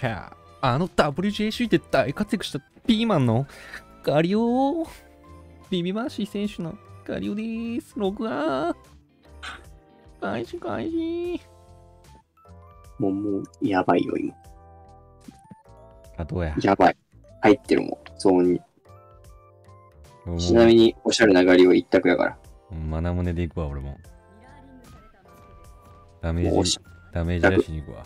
ちゃ。WJC で大活躍したピーマンのガリオビビバーシー選手のガリオでーす。録画開始開始。 もう、やばいよ、今。 どうや。 やばい。入ってるもん、ゾーンに。ちなみに、おしゃれなガリオ一択やから。 マナムネで行くわ、俺も。ダメージ出しに行くわ。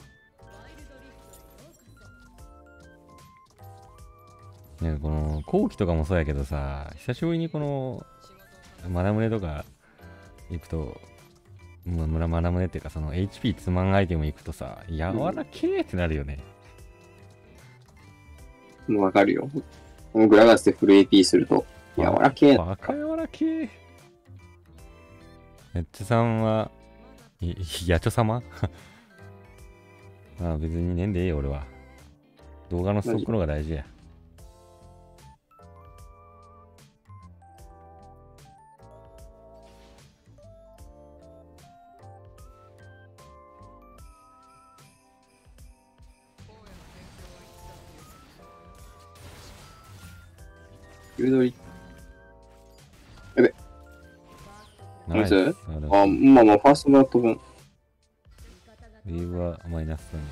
ね、この後期とかもそうやけどさ、久しぶりにこのマナムネとか行くと、マナムネっていうかその HP つまんアイテム行くとさ、柔らけーってなるよね。 もうわかるよ。グラガスでフル AP すると、柔らけー。 バカ柔らけー。めっちゃさんは、やちょ様まあ別にねんでええよ、俺は。動画のストックの方が大事や。 ゆうどり。やべ。ナイス。まあ、ファーストバット分。 ウェーブはマイナスだね。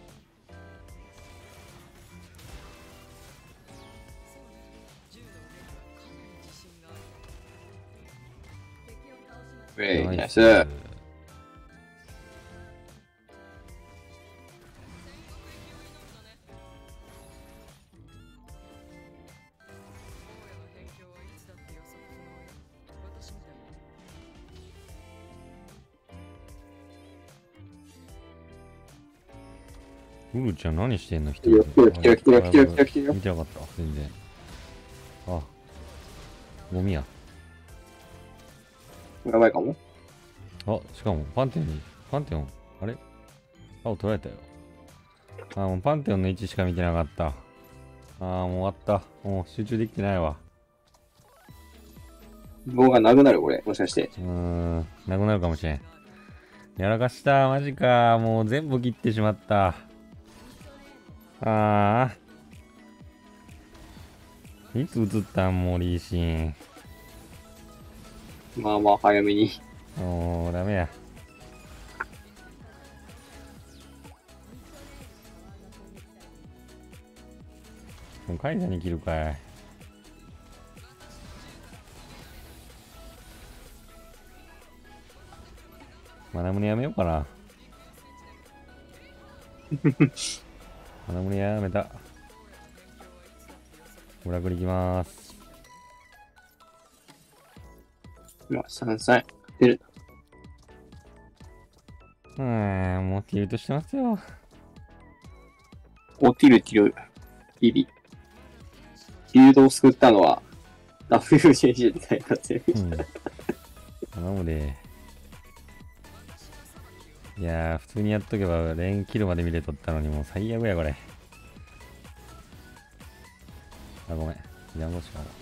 ナイス。 ウルちゃん何してんの？一人で。来てる。 見てなかった、全然。あ、ゴミや。 やばいかも。 あ、しかもパンテオン、あれ青取られたよ。もうパンテオンの位置しか見てなかった。もう終わった。もう集中できてないわ。 棒がなくなる、これ。もしかして。 なくなるかもしれん。やらかした。マジか。もう全部切ってしまった。いつ映ったんもうリーシン。 まあまあ、早めに。 もう、ダメや。もうカイザに切るかい。マナムネやめようかな。マナムネやめた。オラクリいきまーす。 まあ、3歳。出る。 もうティルトしてますよ。 ティル。ビビ。フィールドを救ったのは、WJC で大活躍した。 頼むで。いやー、普通にやっとけば、レーンキルまで見れとったのに、もう最悪や、これ。ごめん。ジャンボしかも。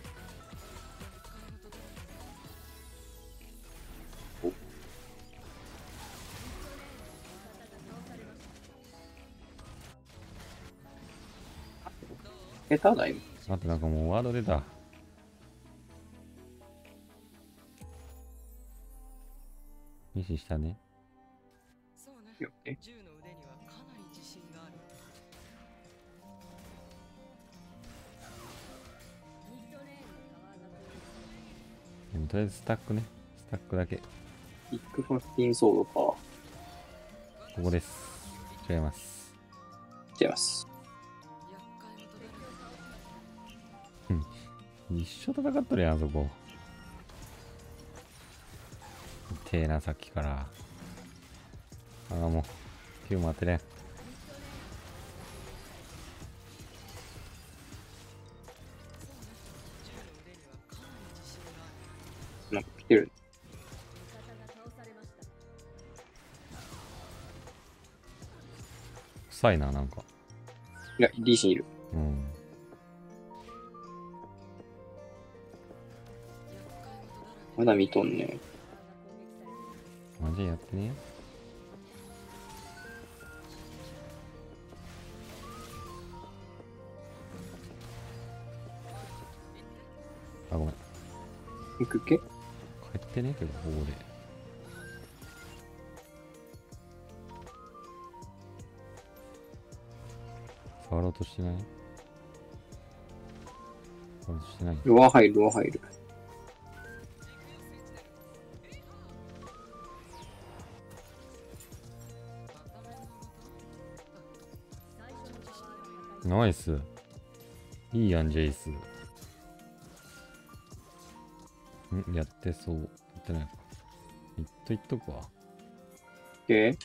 下手だよ。 あとなんかもうワード出た。ミスしたね。 銃の腕にはかなり自信がある。 でもとりあえずスタックね。スタックだけ。 ビッグファッティンソードか。 ここです。違います。 違います。 一緒戦っとるやん、そこ。痛えな、さっきから。もう、9も当てれん。 なんか来てる。 臭いな、なんか。 いや、リーシンいる。まだ見とんね。 マジやってね。 行くっけ？ 帰ってねえけど、ここで。触ろうとしてない？触ろうとしてない。 ロア入る、ロア入る。 ナイス。いいやん、ジェイス。やってそう。やってないか。言っとくわ。 オッケー。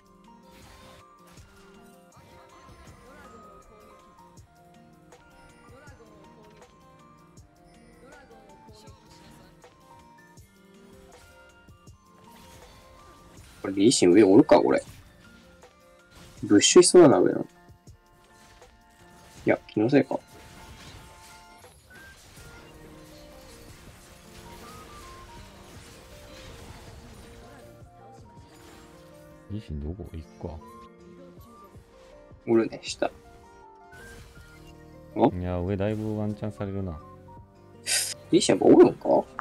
これ、リーシン上おるか、これ。ブッシュしそうだな、上の。いや、気のせいか。 リシンどこ行くか。 おるね、下。 いや、上だいぶワンチャンされるな。 リーシンやっぱおるのか？オ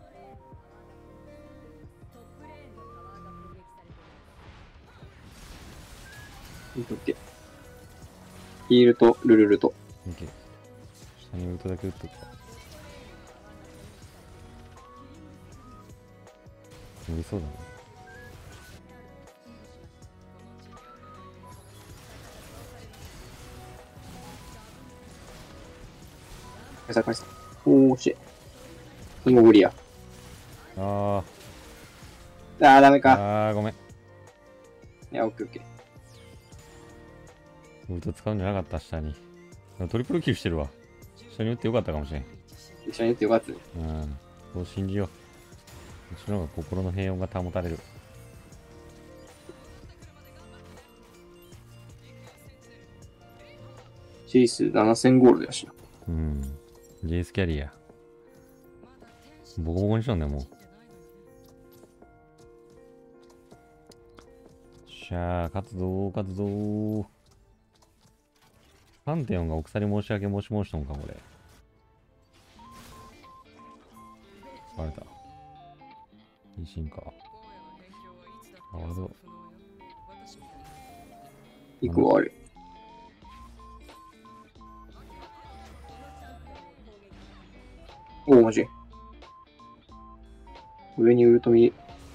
ッケー。ヒールとルルルと。 オッケー。下にウルトだけ打っとくか。無理そうだな。 返さ。おーし。今無理や。 あダメか。 ごめん。 いや、オッケーオッケー。 ウルト使うんじゃなかった、下に。トリプルキルしてるわ。下に打ってよかったかもしれん。 一緒にやってよかったね。 そう信じよう。うちの方が心の平穏が保たれる。 シース7000ゴールドやしな。 ジェイスキャリア。ボコボコにしとんねん、もう。しゃあ、活動。3.4 がお鎖申し訳申しとんか、これ。バレた。いいシーンか。ワールド。 行くわ、あれ。おー、マジ。上にウルトミ。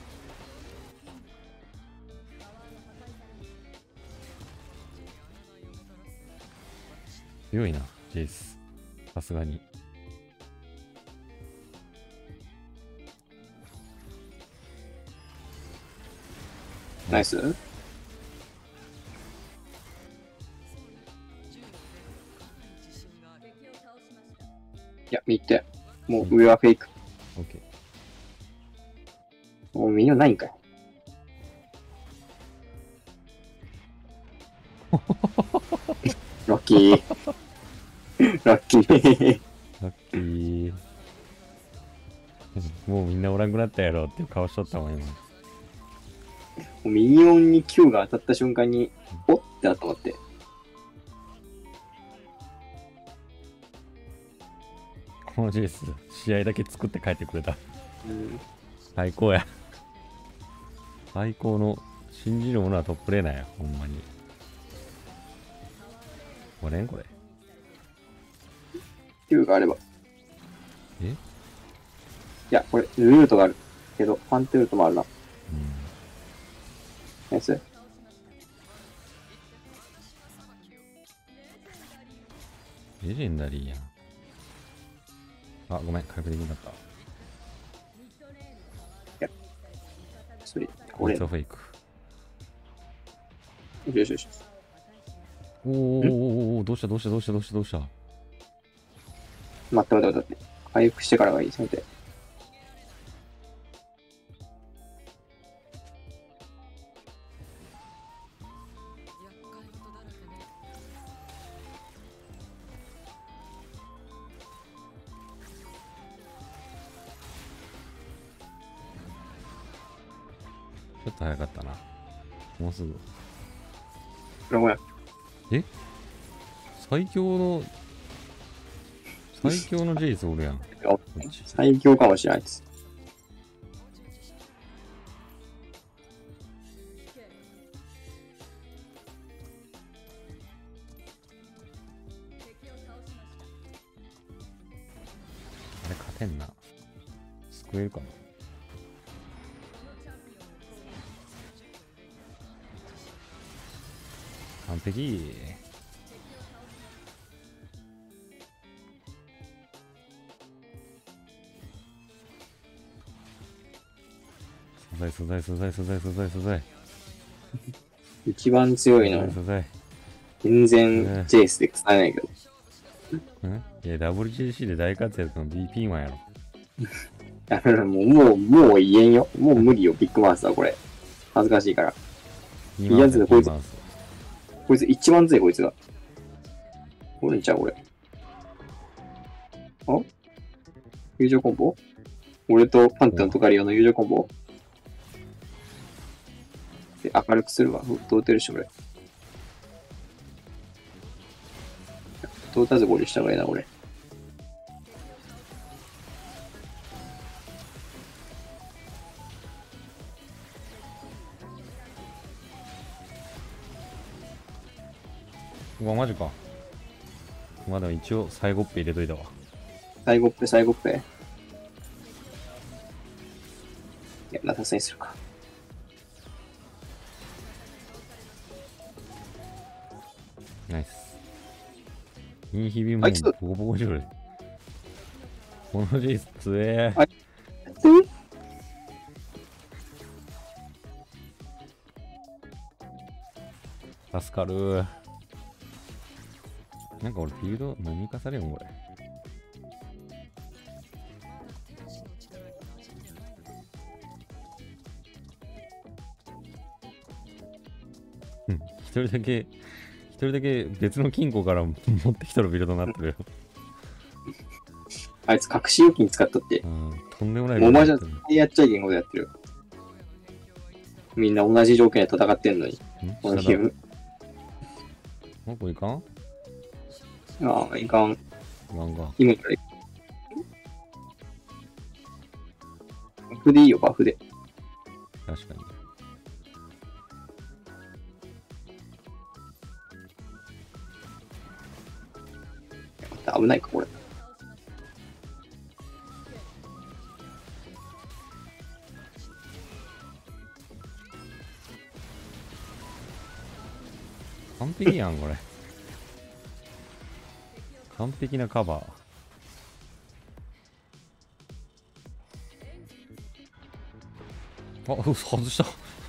強いな、ジェイス。さすがに。 ナイス。いや、見て。もう上はフェイク。 オッケー。 もうミニオンないんかい。ラッキー。ラッキー。 ラッキー。もうみんなおらんくなったやろっていう顔しとったもん、今。 もうミニオンに Q が当たった瞬間に、おってなったと思って。 このジェイス、試合だけ作って帰ってくれた。 うん。 最高や。最高の、信じるものはトップレーナーや、ほんまに。これこれ。 Q があれば。 え？ いや、これ、ルートがある。けど、ファントルートもあるな。ナイス。 レジェンダリーやん。あ、ごめん、回復できなかった。 それ、これ。 フェイク。 よしよし。 おお、どうした待って。回復してからがいい、せめて。 ちょっと早かったな。もうすぐ。 ごめん。 え？最強のジェイスおるやん。 最強かもしれないです。 てんな。救えるかな。完璧。素材。 一番強いの。 素材。 全然ジェイスで使えないけど。 いや、WGC で大活躍の DP マンやろ。 もう言えんよ。もう無理よ、ビッグマウスはこれ。恥ずかしいから。いいやつだ、こいつ。こいつ一番強い、こいつが。これじゃあ、俺。あ友情コンボ俺とパンテオンとガリオの友情コンボで、明るくするわ。どう打てるし、俺。どう打たずゴールした方がいいな、俺。 うわ、マジか。まあでも一応、最後っぺ入れといたわ。 最後っぺ。いや、なさすにするか。 ナイス。インヒビもボコボコしろる。このジェイス強え。助かる。なんか俺フィールド何かされよんこれ。一人だけ別の金庫から持ってきたらビルドになってるよ。 あいつ隠し預金使ったって。 とんでもない。 お前じゃやっちゃいけんことやってる。みんな同じ条件で戦ってんのに。このゲーム。 ここいかん？ ああ、いかん。 今からいバフでいいよ、バフで。 確かに。 危ないか、これ。 完璧やん、これ。完璧なカバー。あ、外した。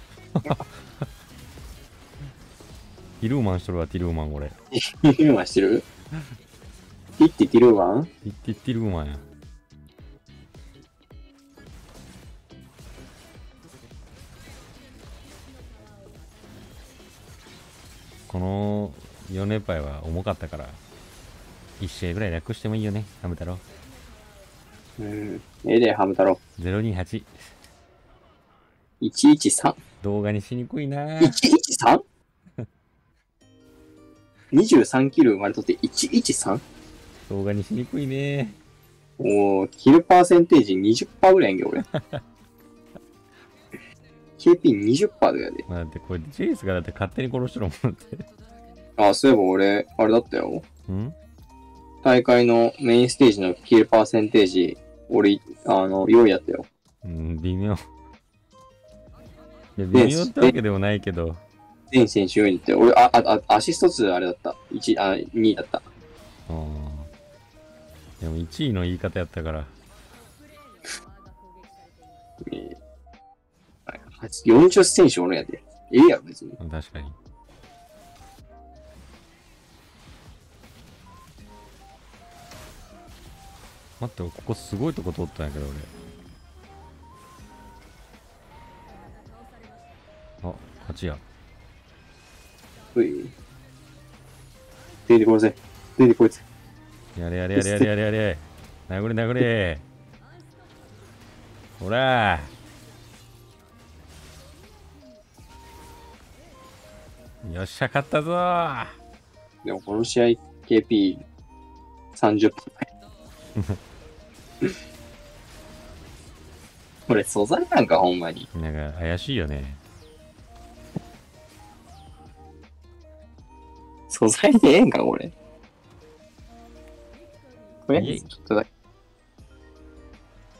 ティルーマンしとるわ、ティルーマン、これ。 ティルーマンしてる？ティルーマン？ ティルーマンや。この4連敗は重かったから、1試合ぐらい楽してもいいよね、ハム太郎。 で、ハム太郎。 028。 113。 動画にしにくいな。 113？ 23 キル生まれとって 113？ 動画にしにくいね。 キルパーセンテージ 20% ぐらいやんけ、俺。KP20% だよね。 だってこれ、ジェイスがだって勝手に殺してるもんって。 あ、そういえば俺、あれだったよ。 ん？ 大会のメインステージのキルパーセンテージ、俺、4位やったよ。 微妙。いや、微妙ってわけでもないけど。 全選手4位だったよ。俺、アシスト数あれだった。2位だった。 でも1位の言い方やったから。 40選手おるんやで。ええやろ、別に。 確かに。待って、ここすごいとこ通ったんやけど、俺。あ、勝ちや。 うい。出てこいぜ。出てこいぜ。 やれ。殴れ。ほらー。よっしゃ、勝ったぞー。 でもこの試合 KP30%。これ素材なんかほんまに。 なんか怪しいよね。 素材でええんかこれ。これちょっとだけ。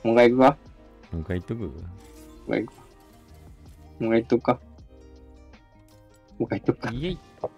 もう一回行くかもう一回言っとく。 もう一回行くかもう一回行っとくかもう一回行っとくかイエイ。